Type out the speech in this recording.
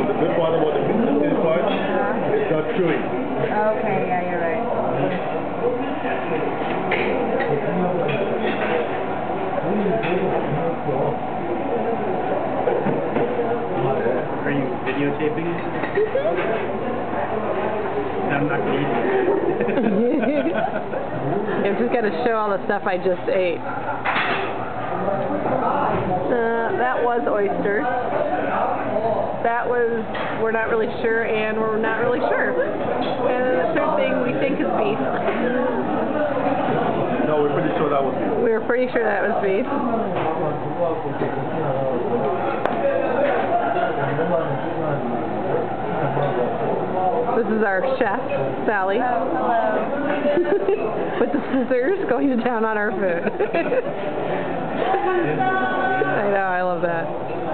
the good part about the meat part, it's not chewy. Okay, yeah, you're right. Are you videotaping it? I'm not going to eat it. I've just got to show all the stuff I just ate. That was oysters. That was, we're not really sure, and we're not really sure. And the third thing we think is beef. No, we're pretty sure that was beef. We were pretty sure that was beef. This is our chef, Sally. Oh, hello. With the scissors going to town on our food. I know, I love that.